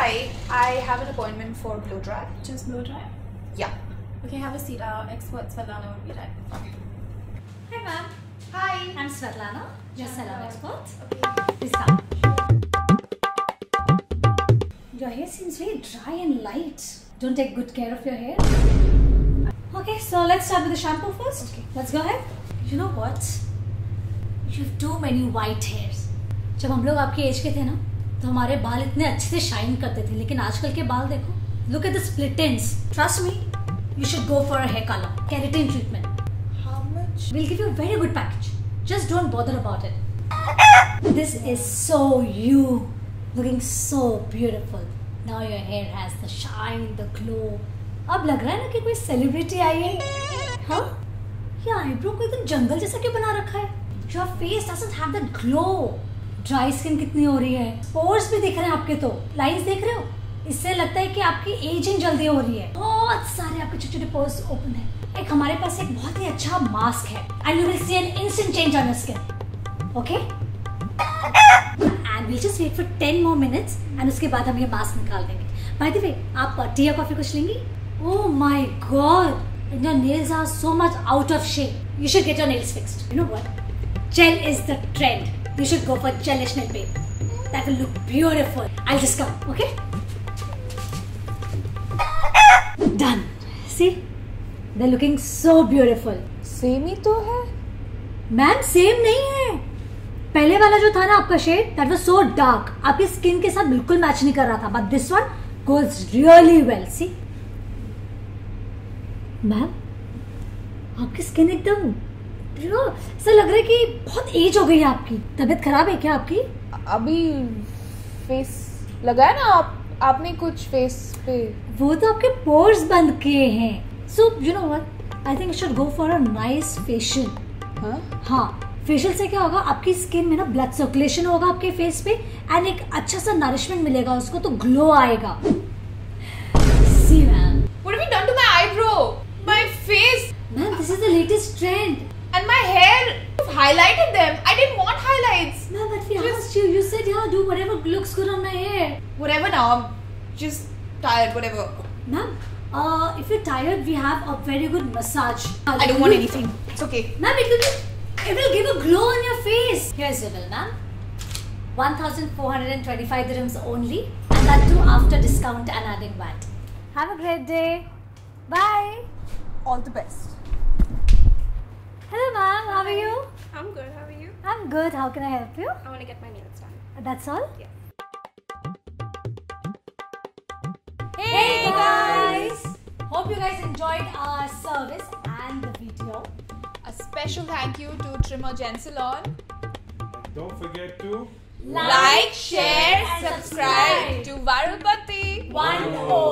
Hi, I have an appointment for blow dry. Just blow dry? Yeah. Okay, have a seat. Our expert Svetlanna will be right. Okay. Hi ma'am. Hi. I'm Svetlanna, your salon expert. Okay. Please come. Your hair seems very dry and light. Don't take good care of your hair. Okay, so let's start with the shampoo first. Okay. Let's go ahead. You know what? You have too many white hairs. जब हम लोग आपके as के थे ना, तो हमारे बाल इतने अच्छे से शाइन करते थे, लेकिन आजकल के बाल देखो. Look at the split ends. Trust me, you should go for a hair color, keratin treatment. How much? We'll give you a very good package. Just don't bother about it. This is so you, looking so beautiful. Now your hair has the shine, the glow. अब लग रहा है ना कि कोई celebrity I है. हाँ? ये आईब्रो को एकदम जंगल जैसा क्यों बना रखा है? Your face doesn't have that glow. Dry skin कितनी हो रही है, पोर्स भी दिख रहे हैं आपके, तो लाइंस देख रहे हो, इससे लगता है कि आपकी एजिंग जल्दी हो रही है. बहुत सारे आपके छोटे छोटे पोर्स ओपन है. एक हमारे पास एक बहुत ही अच्छा मास्क है and you will see an instant change on your skin. Okay, and we'll just wait for 10 more minutes and उसके बाद हम ये मास्क निकाल देंगे. बाय द वे, आप टी या कॉफी कुछ लेंगी? Oh my God, your nails are so much out of shape. You should get your nails fixed. You know what, gel is the trend. You should go for gelish nail paint. That will look beautiful. I'll just come, okay? Done. See? They're looking so beautiful. Same ही तो है. Ma'am same नहीं है. पहले वाला जो था ना आपका shade, that was so dark. आपकी स्किन के साथ बिल्कुल मैच नहीं कर रहा था. But this one goes really well. See? Ma'am, आपकी स्किन एकदम ऐसा लग रहा है कि बहुत एज हो गई है आपकी. तबीयत खराब है क्या आपकी? अभी फेस लगाया ना आपने कुछ फेस पे. वो तो आपके पोर्स बंद किए हैं. So you know what, I think you should go for a nice facial. हाँ, फेशियल से क्या होगा, आपकी स्किन में ना ब्लड सर्कुलेशन होगा आपके फेस पे एंड एक अच्छा सा नरिशमेंट मिलेगा उसको, तो ग्लो आएगा. See ma'am, What have you done to my eyebrow? My face? Ma'am this is the latest trend. And my hair, you've highlighted them. I didn't want highlights. No, but we asked you. You said, yeah, do whatever looks good on my hair. Whatever now. I'm just tired. Whatever. Ma'am, if you're tired, we have a very good massage. I don't want anything. It's okay. Ma'am, it will give a glow on your face. Here's your bill, ma'am. 1,425 dirhams only, and that too after discount and adding VAT. Have a great day. Bye. All the best. Hello, ma'am. How are you? I'm good. How are you? I'm good. How can I help you? I want to get my nails done. That's all? Yes. Hey guys! Hope you guys enjoyed our service and the video. A special thank you to Trimmer Gent Salon. Don't forget to Like, share, subscribe to Viralpanti. 1-0.